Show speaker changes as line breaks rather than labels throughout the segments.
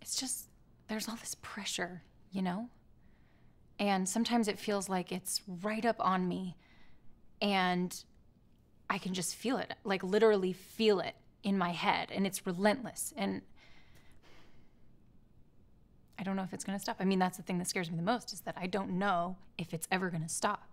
it's just, there's all this pressure, you know? And sometimes it feels like it's right up on me and I can just feel it, like literally feel it in my head, and it's relentless. And I don't know if it's gonna stop. I mean, that's the thing that scares me the most, is that I don't know if it's ever gonna stop.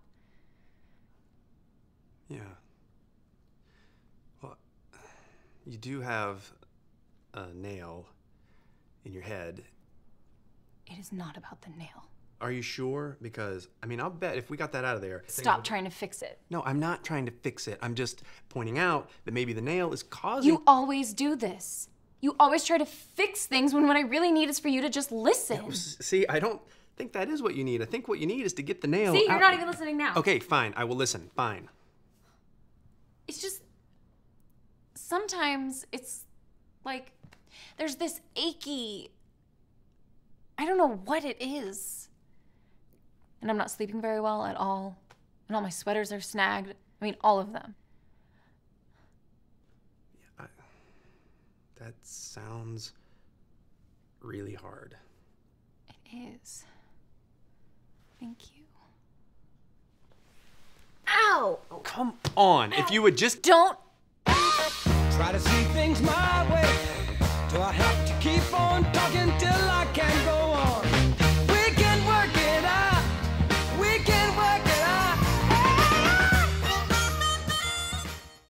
Yeah. Well, you do have a nail in your head.
It is not about the nail.
Are you sure? Because, I mean, I'll bet if we got that out of there...
Stop trying to fix it.
No, I'm not trying to fix it. I'm just pointing out that maybe the nail is causing...
You always do this. You always try to fix things when what I really need is for you to just listen.
Yeah, see, I don't think that is what you need. I think what you need is to get the nail
See, you're
out.
not even listening now.
Okay, fine. I will listen. Fine.
It's just... Sometimes it's like there's this achy... I don't know what it is. And I'm not sleeping very well at all. And all my sweaters are snagged. I mean, all of them.
Yeah, that sounds really hard.
It is. Thank you. Ow!
Oh, come on. Ow. If you would just...
Don't...
Try to see things my way. Do I have to keep on talking till I can't go on?